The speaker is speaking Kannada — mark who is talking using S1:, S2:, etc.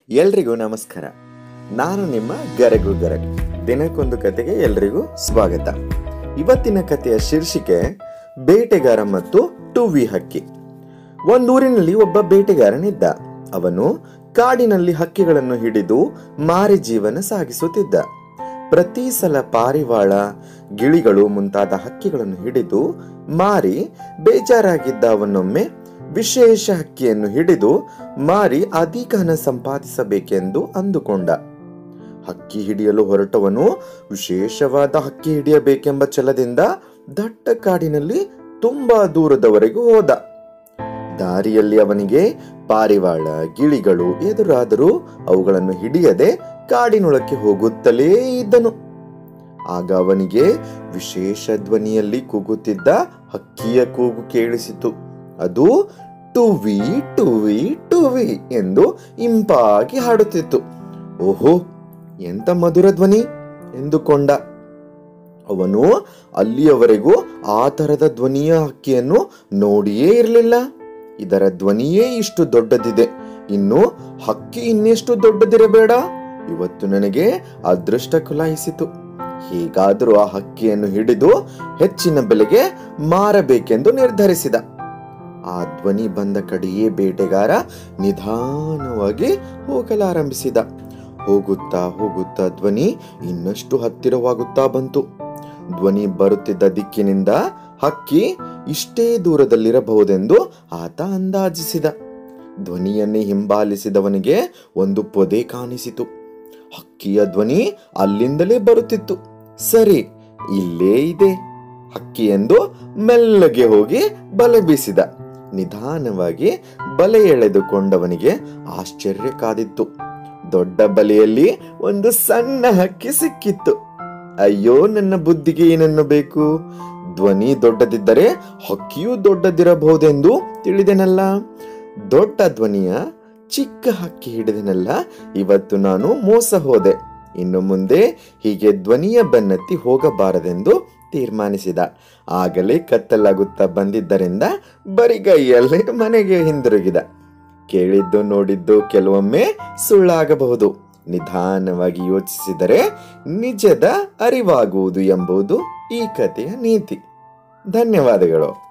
S1: ಎಲ್ರಿಗೂ ನಮಸ್ಕಾರ. ನಾನು ನಿಮ್ಮ ಗರಗು ಗರಗ್. ದಿನಕ್ಕೊಂದು ಕತೆಗೆ ಎಲ್ರಿಗೂ ಸ್ವಾಗತ. ಇವತ್ತಿನ ಕಥೆಯ ಶೀರ್ಷಿಕೆ ಬೇಟೆಗಾರ ಮತ್ತು ಟುವಿ ಹಕ್ಕಿ. ಒಂದೂರಿನಲ್ಲಿ ಒಬ್ಬ ಬೇಟೆಗಾರನಿದ್ದ. ಅವನು ಕಾಡಿನಲ್ಲಿ ಹಕ್ಕಿಗಳನ್ನು ಹಿಡಿದು ಮಾರಿ ಜೀವನ ಸಾಗಿಸುತ್ತಿದ್ದ. ಪ್ರತಿ ಸಲ ಪಾರಿವಾಳ, ಗಿಳಿಗಳು ಮುಂತಾದ ಹಕ್ಕಿಗಳನ್ನು ಹಿಡಿದು ಮಾರಿ ಬೇಜಾರಾಗಿದ್ದ ಅವನೊಮ್ಮೆ ವಿಶೇಷ ಹಕ್ಕಿಯನ್ನು ಹಿಡಿದು ಮಾರಿ ಅಧಿಕ ಹಣ ಸಂಪಾದಿಸಬೇಕೆಂದು ಅಂದುಕೊಂಡ. ಹಕ್ಕಿ ಹಿಡಿಯಲು ಹೊರಟವನು ವಿಶೇಷವಾದ ಹಕ್ಕಿ ಹಿಡಿಯಬೇಕೆಂಬ ಛಲದಿಂದ ದಟ್ಟ ಕಾಡಿನಲ್ಲಿ ತುಂಬಾ ದೂರದವರೆಗೂ ಹೋದ. ದಾರಿಯಲ್ಲಿ ಅವನಿಗೆ ಪಾರಿವಾಳ, ಗಿಳಿಗಳು ಎದುರಾದರೂ ಅವುಗಳನ್ನು ಹಿಡಿಯದೆ ಕಾಡಿನೊಳಕ್ಕೆ ಹೋಗುತ್ತಲೇ ಇದ್ದನು. ಆಗ ಅವನಿಗೆ ವಿಶೇಷ ಧ್ವನಿಯಲ್ಲಿ ಕೂಗುತ್ತಿದ್ದ ಹಕ್ಕಿಯ ಕೂಗು ಕೇಳಿಸಿತು. ಅದು ಟುವಿ ಟುವಿ ಟುವಿ ಎಂದು ಇಂಪಾಗಿ ಹಾಡುತ್ತಿತ್ತು. ಓಹೋ, ಎಂತ ಮಧುರ ಧ್ವನಿ ಎಂದುಕೊಂಡ. ಅವನು ಅಲ್ಲಿಯವರೆಗೂ ಆ ತರದ ಧ್ವನಿಯ ಹಕ್ಕಿಯನ್ನು ನೋಡಿಯೇ ಇರಲಿಲ್ಲ. ಇದರ ಧ್ವನಿಯೇ ಇಷ್ಟು ದೊಡ್ಡದಿದೆ, ಇನ್ನು ಹಕ್ಕಿ ಇನ್ನೆಷ್ಟು ದೊಡ್ಡದಿರಬೇಡ. ಇವತ್ತು ನನಗೆ ಅದೃಷ್ಟ ಕುಲಾಯಿಸಿತು. ಹೀಗಾದರೂ ಆ ಹಕ್ಕಿಯನ್ನು ಹಿಡಿದು ಹೆಚ್ಚಿನ ಬೆಲೆಗೆ ಮಾರಬೇಕೆಂದು ನಿರ್ಧರಿಸಿದ. ಆ ಧ್ವನಿ ಬಂದ ಕಡೆಯೇ ಬೇಟೆಗಾರ ನಿಧಾನವಾಗಿ ಹೋಗಲಾರಂಭಿಸಿದ. ಹೋಗುತ್ತಾ ಹೋಗುತ್ತಾ ಧ್ವನಿ ಇನ್ನಷ್ಟು ಹತ್ತಿರವಾಗುತ್ತಾ ಬಂತು. ಧ್ವನಿ ಬರುತ್ತಿದ್ದ ದಿಕ್ಕಿನಿಂದ ಹಕ್ಕಿ ಇಷ್ಟೇ ದೂರದಲ್ಲಿರಬಹುದೆಂದು ಆತ ಅಂದಾಜಿಸಿದ. ಧ್ವನಿಯನ್ನೇ ಹಿಂಬಾಲಿಸಿದವನಿಗೆ ಒಂದು ಪೊದೆ ಕಾಣಿಸಿತು. ಹಕ್ಕಿಯ ಧ್ವನಿ ಅಲ್ಲಿಂದಲೇ ಬರುತ್ತಿತ್ತು. ಸರಿ, ಇಲ್ಲೇ ಇದೆ ಹಕ್ಕಿ ಎಂದು ಮೆಲ್ಲಗೆ ಹೋಗಿ ಬಲೆ ಬೀಸಿದ. ನಿಧಾನವಾಗಿ ಬಲೆ ಎಳೆದುಕೊಂಡವನಿಗೆ ಆಶ್ಚರ್ಯ ಕಾದಿತ್ತು. ದೊಡ್ಡ ಬಲೆಯಲ್ಲಿ ಒಂದು ಸಣ್ಣ ಹಕ್ಕಿ ಸಿಕ್ಕಿತ್ತು. ಅಯ್ಯೋ, ನನ್ನ ಬುದ್ಧಿಗೆ ಏನನ್ನು ಬೇಕು? ಧ್ವನಿ ದೊಡ್ಡದಿದ್ದರೆ ಹಕ್ಕಿಯೂ ದೊಡ್ಡದಿರಬಹುದೆಂದು ತಿಳಿದೆನಲ್ಲ. ದೊಡ್ಡ ಧ್ವನಿಯ ಚಿಕ್ಕ ಹಕ್ಕಿ ಹಿಡಿದೆನಲ್ಲ. ಇವತ್ತು ನಾನು ಮೋಸ ಹೋದೆ. ಇನ್ನು ಮುಂದೆ ಹೀಗೆ ಧ್ವನಿಯ ಬೆನ್ನತ್ತಿ ಹೋಗಬಾರದೆಂದು ತೀರ್ಮಾನಿಸಿದ. ಆಗಲೇ ಕತ್ತಲಾಗುತ್ತಾ ಬಂದಿದ್ದರಿಂದ ಬರಿಗೈಯಲ್ಲೇ ಮನೆಗೆ ಹಿಂದಿರುಗಿದ. ಕೇಳಿದ್ದು ನೋಡಿದ್ದು ಕೆಲವೊಮ್ಮೆ ಸುಳ್ಳಾಗಬಹುದು. ನಿಧಾನವಾಗಿ ಯೋಚಿಸಿದರೆ ನಿಜದ ಅರಿವಾಗುವುದು ಎಂಬುದು ಈ ಕಥೆಯ ನೀತಿ. ಧನ್ಯವಾದಗಳು.